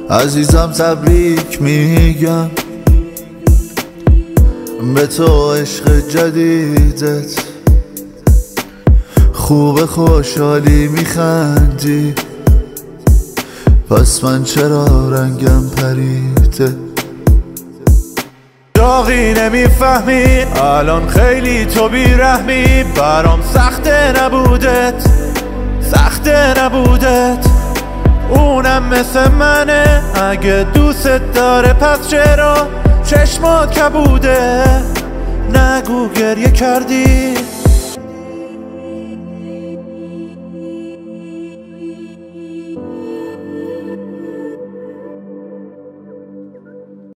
عزیزم تبریک میگم به تو عشق جدیدت، خوب خوشحالی میخندی، پس من چرا رنگم پریده؟ داغی نمیفهمی الان خیلی تو بیرحمی، برام سخته نبودت اونم مثل منه، اگه دوست داره پس چرا چشمات کبوده؟ نگو گریه کردی